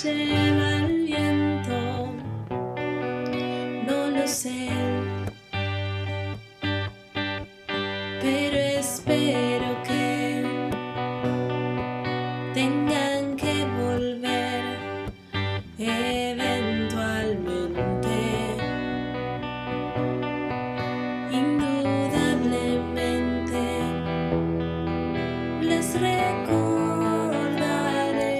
lleva el viento, no lo sé, pero espero que tengan que volver eventualmente. Indudablemente les recordaré.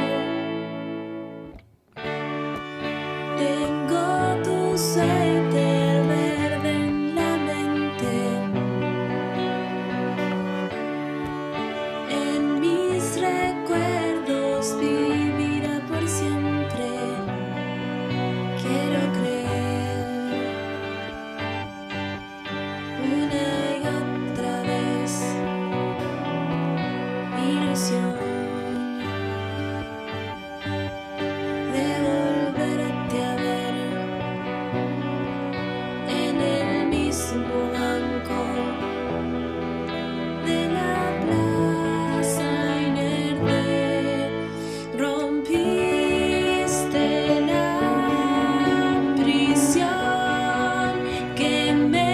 Tengo tu suéter verde en la mente. En mis recuerdos vivirá por siempre. Quiero creer una y otra vez. Ilusión de volverte a ver en el mismo banco de la plaza inerte. Rompiste la prisión que me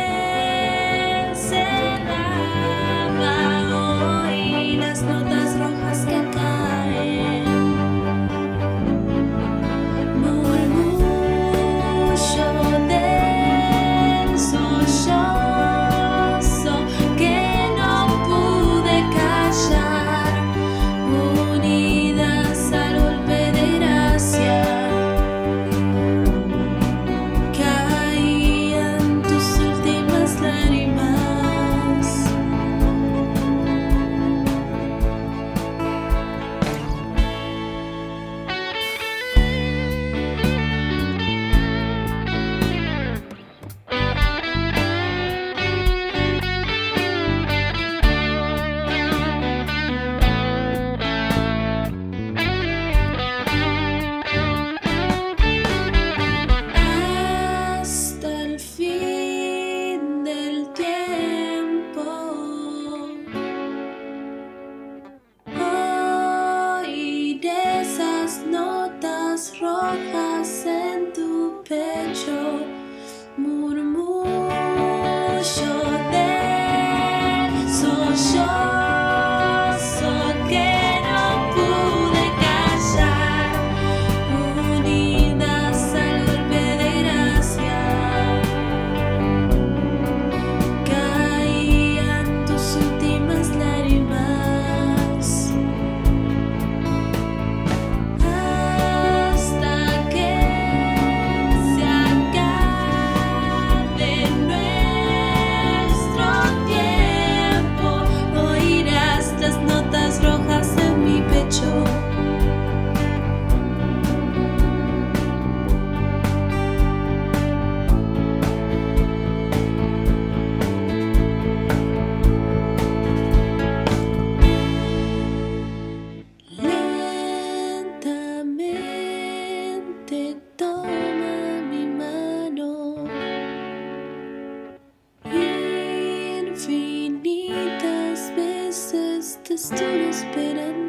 encerraba. Hoy las notas rojas que caen, murmullo del sollozo que no pude callar, unidas al golpe de gracia, caían tus últimas lágrimas. Hasta el fin del tiempo, oiré esas notas rojas en tu pecho, murmullo del sollozo que no pude callar, unidas al golpe de gracia, caían tus últimas lágrimas. Hasta que se acabe nuestro tiempo, oirás las notas rojas en mi pecho. Lentamente toma mi mano, infinitas veces te estoy esperando.